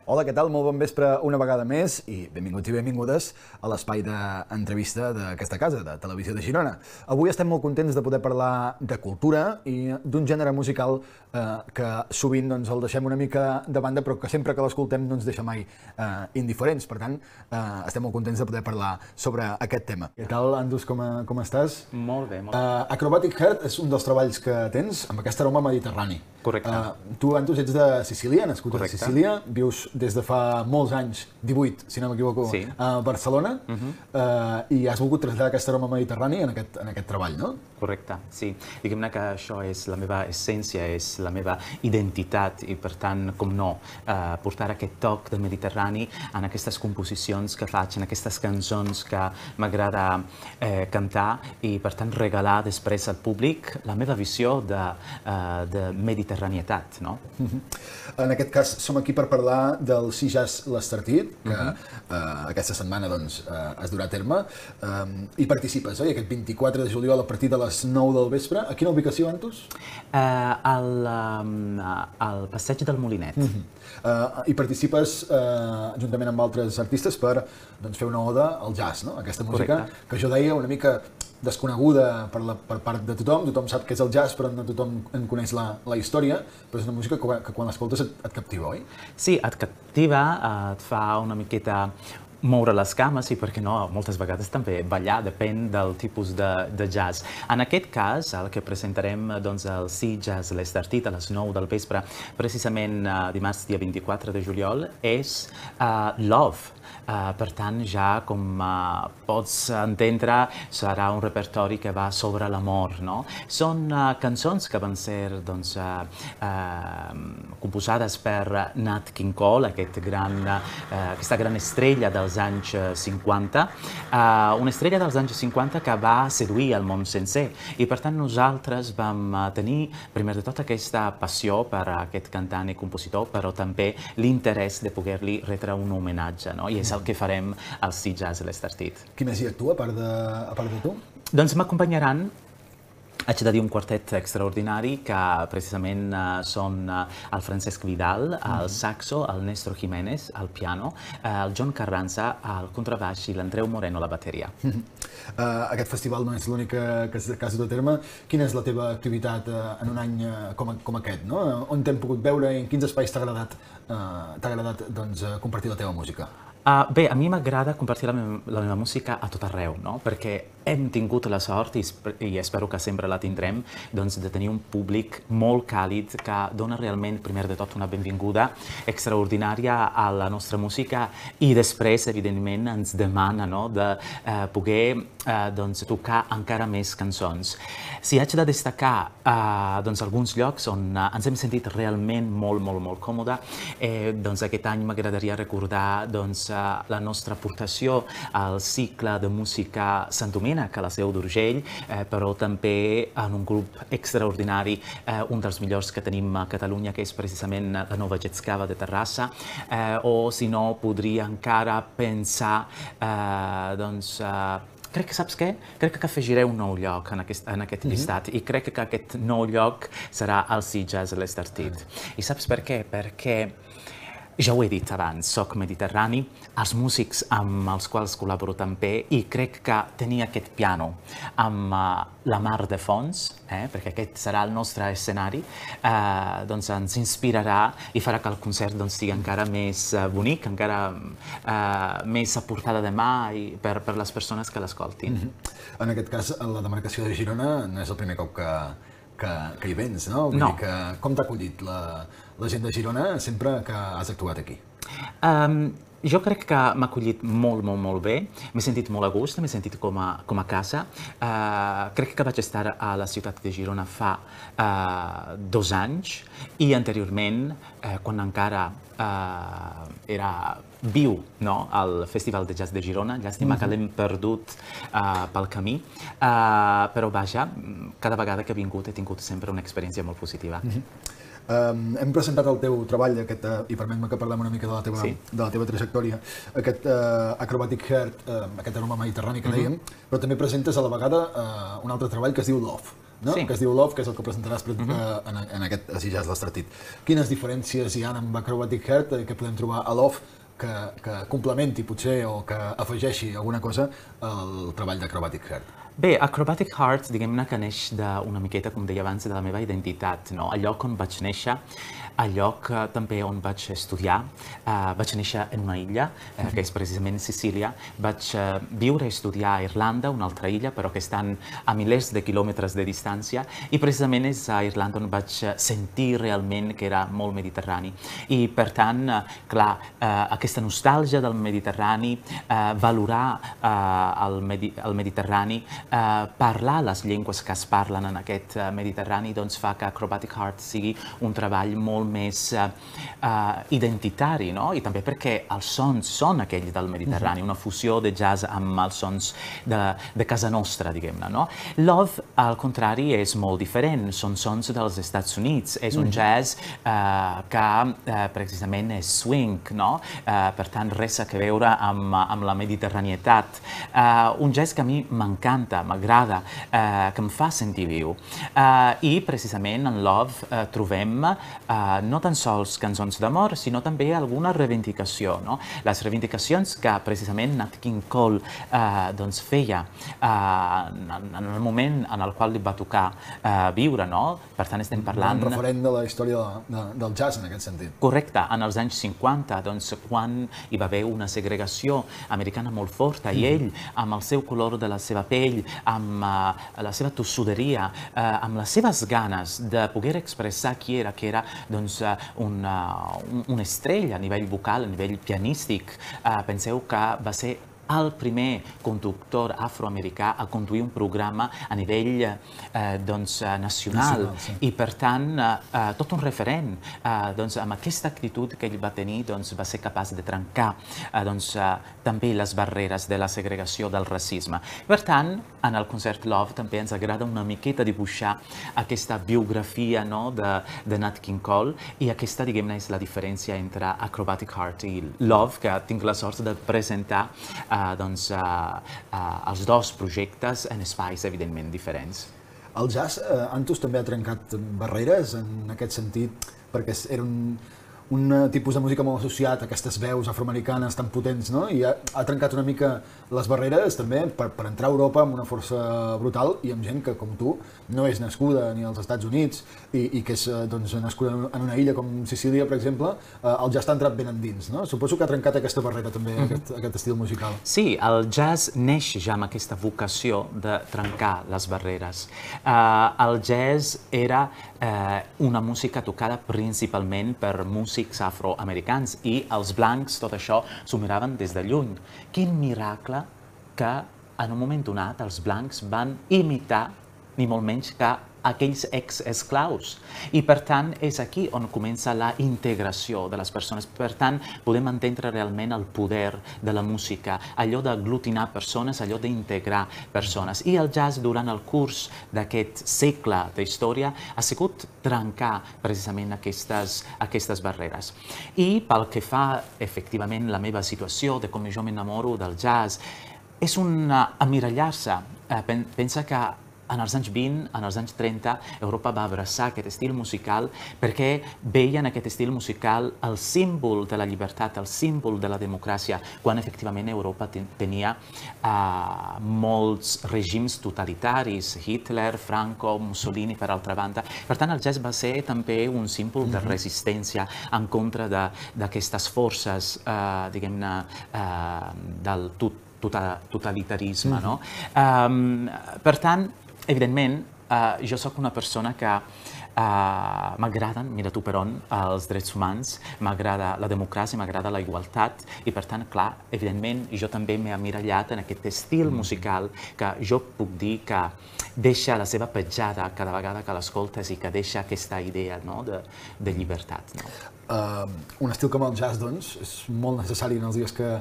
Hola, què tal? Molt bon vespre una vegada més i benvinguts i benvingudes a l'espai d'entrevista d'aquesta casa, de Televisió de Girona. Avui estem molt contents de poder parlar de cultura i d'un gènere musical que sovint el deixem una mica de banda, però que sempre que l'escoltem no ens deixa mai indiferents. Per tant, estem molt contents de poder parlar sobre aquest tema. Què tal, Andus, com estàs? Molt bé, molt bé. Acrobatic Heart és un dels treballs que tens amb aquest aroma mediterrani. Correcte. Tu, Andus, ets de Sicília, nascut a Sicília, vius des de fa molts anys, 18, si no m'equivoco, sí, a Barcelona, i has volgut traslladar aquest aroma mediterrani en aquest treball, no? Correcte, sí. Diguem-ne que això és la meva essència, és la meva identitat i, per tant, com no, portar aquest toc de Mediterrani en aquestes composicions que faig, en aquestes cançons que m'agrada cantar i, per tant, regalar després al públic la meva visió de mediterranietat, no? En aquest cas, som aquí per parlar del Sea Jazz l'Estartit, que aquesta setmana es durà a terme, i participes, oi? Aquest 24 de juliol a partir de les 9 del vespre. A quina ubicació, Antus? Al passeig del Molinet. I participes juntament amb altres artistes per fer una oda al jazz, no? Aquesta música que jo deia una mica desconeguda per part de tothom. Tothom sap què és el jazz, però no tothom en coneix la història, però és una música que quan l'escoltes et captiva, oi? Sí, et captiva, et fa una miqueta moure les cames i, per què no, moltes vegades també ballar, depèn del tipus de jazz. En aquest cas, el que presentarem el Sea Jazz l'Estartit a les 9 del vespre, precisament dimarts, dia 24 de juliol, és Love. Per tant, ja com pots entendre, serà un repertori que va sobre l'amor, no? Són cançons que van ser composades per Nat King Cole, aquesta gran estrella dels anys 50, una estrella dels anys 50 que va seduir el món sencer. I per tant nosaltres vam tenir, primer de tot, aquesta passió per aquest cantant i compositor, però també l'interès de poder-li retre un homenatge, no? I és el que farem al Sea Jazz l'Estartit. Qui més hi actua, a part de tu? Doncs m'acompanyaran, haig de dir, un quartet extraordinari que precisament són el Francesc Vidal, el saxo, el Néstor Jiménez, al piano, el John Carranza, al contrabaix i l'Andreu Moreno, a la bateria. Aquest festival no és l'únic que has dut a terme. Quina és la teva activitat en un any com aquest, no? On t'hem pogut veure i en quins espais t'ha agradat compartir la teva música? Bé, a mi m'agrada compartir la meva música a tot arreu, no? Perquè hem tingut la sort, i espero que sempre la tindrem, de tenir un públic molt càlid que dona realment, primer de tot, una benvinguda extraordinària a la nostra música i després, evidentment, ens demana de poder tocar encara més cançons. Si haig de destacar alguns llocs on ens hem sentit realment molt còmode, aquest any m'agradaria recordar la nostra aportació al cicle de música Sant Domènec a la Seu d'Urgell, però també en un grup extraordinari, un dels millors que tenim a Catalunya, que és precisament la Nova Getscava de Terrassa, o si no, podria encara pensar, crec que, saps què? Crec que afegiré un nou lloc en aquest llistat i crec que aquest nou lloc serà el Sea Jazz l'Estartit. I saps per què? Perquè ja ho he dit abans, soc mediterrani, els músics amb els quals col·laboro també, i crec que tenir aquest piano amb la mar de fons, perquè aquest serà el nostre escenari, ens inspirarà i farà que el concert sigui encara més bonic, encara més a portada de mà per les persones que l'escoltin. En aquest cas, la demarcació de Girona no és el primer cop que hi vens, no? Vull dir que com t'ha acollit la gent de Girona sempre que has actuat aquí? Jo crec que m'ha acollit molt bé, m'he sentit molt a gust, m'he sentit com a casa. Crec que vaig estar a la ciutat de Girona fa 2 anys i anteriorment, quan encara era viu al Festival de Jazz de Girona. Llàstima que l'hem perdut pel camí, però vaja, cada vegada que he vingut he tingut sempre una experiència molt positiva. Hem presentat el teu treball, i permet-me que parlem una mica de la teva trajectòria, aquest Acrobatic Heart, aquest aroma mediterrani que dèiem, però també presentes a la vegada un altre treball que es diu Love. no? Que es diu Love, que és el que presentaràs en aquest Jazz l'Estartit. Quines diferències hi ha amb Acrobatic Heart que podem trobar a Love que complementi potser o que afegeixi alguna cosa al treball d'Acrobatic Heart? Bé, Acrobatic Heart, diguem-ne que neix d'una miqueta, com deia abans, de la meva identitat, no? El lloc on vaig néixer, el lloc també on vaig estudiar. Vaig néixer en una illa, que és precisament Sicília. Vaig viure i estudiar a Irlanda, una altra illa, però que estan a milers de quilòmetres de distància, i precisament és a Irlanda on vaig sentir realment que era molt mediterrani. I, per tant, clar, aquesta nostàlgia del Mediterrani, valorar el Mediterrani, parlar les llengües que es parlen en aquest Mediterrani, doncs fa que Acrobatic Heart sigui un treball molt més identitari, no? I també perquè els sons són aquells del Mediterrani, una fusió de jazz amb els sons de casa nostra, diguem-ne, no? Love, al contrari, és molt diferent, són sons dels Estats Units, és un jazz que precisament és swing, no? Per tant, res a veure amb la mediterranietat. Un jazz que a mi m'encanta, m'agrada, que em fa sentir viu. I precisament en Love trobem no tan sols cançons d'amor, sinó també alguna reivindicació, no? Les reivindicacions que precisament Nat King Cole doncs feia en el moment en el qual li va tocar viure, no? Per tant, estem parlant... Un referent de la història del jazz, en aquest sentit. Correcte, en els anys 50, doncs, quan hi va haver una segregació americana molt forta, i ell, amb el seu color de la seva pell, amb la seva tossuderia, amb les seves ganes de poder expressar qui era, que era doncs, una estrella a nivell vocal, a nivell pianístic. Penseu que va ser el primer conductor afroamericà a conduir un programa a nivell nacional, i per tant tot un referent. Amb aquesta actitud que ell va tenir va ser capaç de trencar també les barreres de la segregació, del racisme. Per tant, en el concert Love també ens agrada una miqueta dibuixar aquesta biografia de Nat King Cole, i aquesta, diguem-ne, és la diferència entre Acrobatic Heart i Love, que tinc la sort de presentar els dos projectes en espais evidentment diferents. El jazz, Antus, també ha trencat barreres en aquest sentit, perquè era un tipus de música molt associat a aquestes veus afroamericanes tan potents, no? I ha trencat una mica les barreres també per entrar a Europa amb una força brutal, i amb gent que, com tu, no és nascuda ni als Estats Units i que és nascuda en una illa com Sicília, per exemple. El jazz t'ha entrat ben endins, no? Suposo que ha trencat aquesta barrera també, aquest estil musical. Sí, el jazz neix ja amb aquesta vocació de trencar les barreres. El jazz era una música tocada principalment per músics afroamericans, i els blancs tot això s'ho miraven des de lluny. Quin miracle que en un moment donat els blancs van imitar ni molt menys que aquells ex-esclaus. I per tant és aquí on comença la integració de les persones. Per tant, podem entendre realment el poder de la música, allò d'aglutinar persones, allò d'integrar persones. I el jazz, durant el curs d'aquest segle d'història, ha sigut trencar precisament aquestes barreres. I pel que fa efectivament la meva situació de com jo m'enamoro del jazz, és un emmirallar-se. Pensa que en els anys 20, en els anys 30, Europa va abraçar aquest estil musical perquè veia en aquest estil musical el símbol de la llibertat, el símbol de la democràcia, quan efectivament Europa tenia molts règims totalitaris, Hitler, Franco, Mussolini, per altra banda. Per tant, el jazz va ser també un símbol de resistència en contra d'aquestes forces, diguem-ne, del totalitarisme, no? Per tant, evidentment, jo sóc una persona que m'agraden, mira tu per on, els drets humans, m'agrada la democràcia, m'agrada la igualtat, i per tant, clar, evidentment, jo també m'he emmirallat en aquest estil musical que jo puc dir que deixa la seva petjada cada vegada que l'escoltes i que deixa aquesta idea de llibertat. Un estil com el jazz, doncs, és molt necessari en els dies que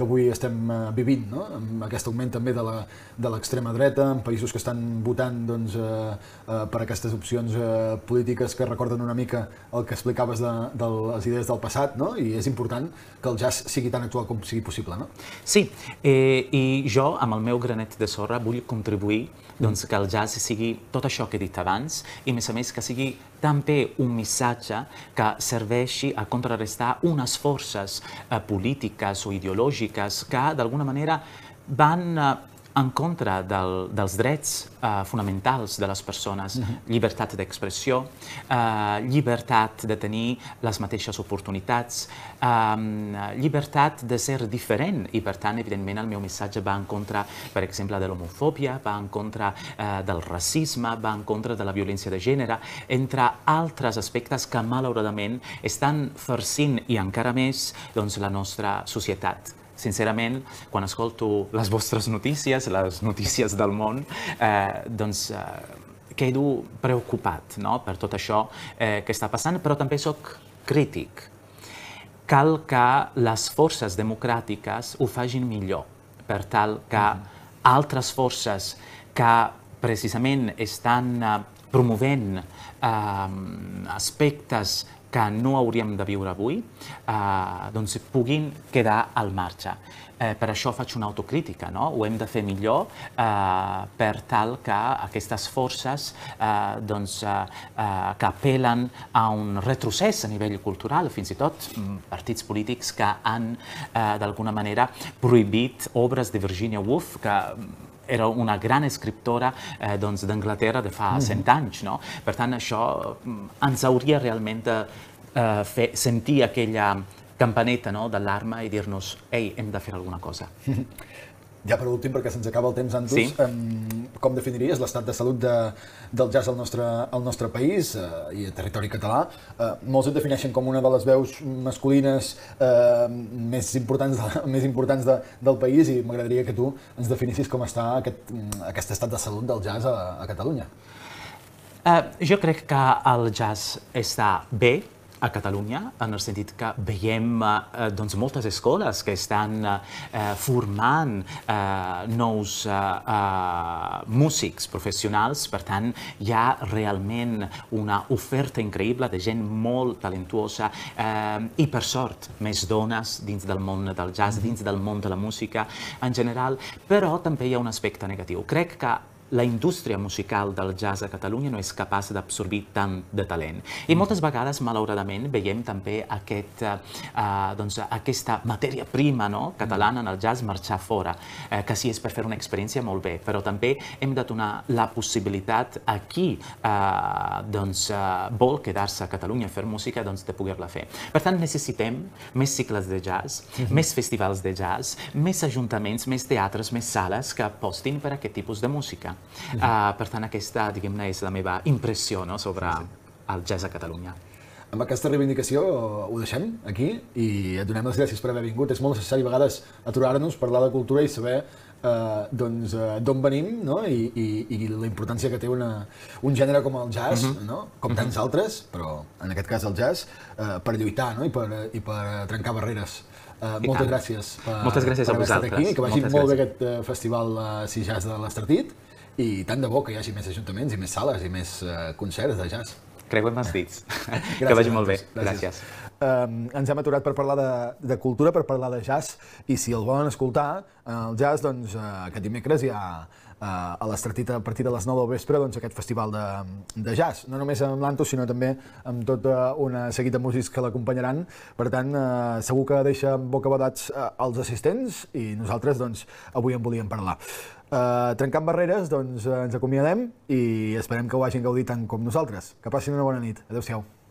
que avui estem vivint, no? Amb aquest augment també de l'extrema dreta, en països que estan votant doncs, per aquestes opcions polítiques que recorden una mica el que explicaves de les idees del passat, no? I és important que el jazz sigui tan actual com sigui possible, no? Sí, i jo, amb el meu granet de sorra, vull contribuir doncs, que el jazz sigui tot això que he dit abans i, a més, que sigui també un missatge que serveixi a contrarrestar unes forces polítiques o ideològiques que, d'alguna manera, van en contra dels drets fonamentals de les persones. Llibertat d'expressió, llibertat de tenir les mateixes oportunitats, llibertat de ser diferent i, per tant, evidentment, el meu missatge va en contra, per exemple, de l'homofòbia, va en contra del racisme, va en contra de la violència de gènere, entre altres aspectes que, malauradament, estan farcint i encara més doncs, la nostra societat. Sincerament, quan escolto les vostres notícies, les notícies del món, doncs quedo preocupat per tot això que està passant, però també sóc crític. Cal que les forces democràtiques ho facin millor, per tal que altres forces que precisament estan promovent aspectes que no hauríem de viure avui, doncs puguin quedar al marge. Per això faig una autocrítica, no? Ho hem de fer millor per tal que aquestes forces que apel·len a un retrocés a nivell cultural, fins i tot partits polítics que han d'alguna manera prohibit obres de Virginia Woolf, que era una gran escriptora d'Anglaterra de fa 100 anys. Per tant, això ens hauria realment de fer sentir aquella campaneta d'alarma i dir-nos «Ei, hem de fer alguna cosa». Ja per últim, perquè se'ns acaba el temps, Antus, com definiries l'estat de salut del jazz al nostre país i a territori català? Molts et defineixen com una de les veus masculines més importants del país i m'agradaria que tu ens definissis com està aquest estat de salut del jazz a Catalunya. Jo crec que el jazz està bé a Catalunya, en el sentit que veiem moltes escoles que estan formant nous músics professionals, per tant, hi ha realment una oferta increïble de gent molt talentuosa i, per sort, més dones dins del món del jazz, dins del món de la música en general, però també hi ha un aspecte negatiu. Crec que la indústria musical del jazz a Catalunya no és capaç d'absorbir tant de talent. I moltes vegades, malauradament, veiem també aquesta matèria prima catalana en el jazz marxar fora, que sí és per fer una experiència molt bé, però també hem de donar la possibilitat a qui vol quedar-se a Catalunya a fer música de poder-la fer. Per tant, necessitem més cicles de jazz, més festivals de jazz, més ajuntaments, més teatres, més sales que apostin per aquest tipus de música. Per tant, aquesta, diguem-ne, és la meva impressió sobre el jazz a Catalunya. Amb aquesta reivindicació ho deixem aquí i et donem les gràcies per haver vingut. És molt necessari a vegades aturar-nos, parlar de cultura i saber d'on venim i la importància que té un gènere com el jazz, com tants altres, però en aquest cas el jazz, per lluitar i per trencar barreres. Moltes gràcies per haver estat aquí i que vagi molt bé aquest festival Si Jazz de l'Estartit. I tant de bo que hi hagi més ajuntaments i més sales i més concerts de jazz. Creuem els dits. Que vagi molt bé. Gràcies. Ens hem aturat per parlar de cultura, per parlar de jazz, i si el volen escoltar, el jazz, doncs, aquest dimecres hi ha a l'Estartit a partir de les 9 del vespre aquest festival de jazz. No només amb l'Antus, sinó també amb tota una seguit de músics que l'acompanyaran. Per tant, segur que deixa bocabadats els assistents i nosaltres avui en volíem parlar. Trencant barreres, ens acomiadem i esperem que ho hagin gaudit tant com nosaltres. Que passin una bona nit. Adéu-siau.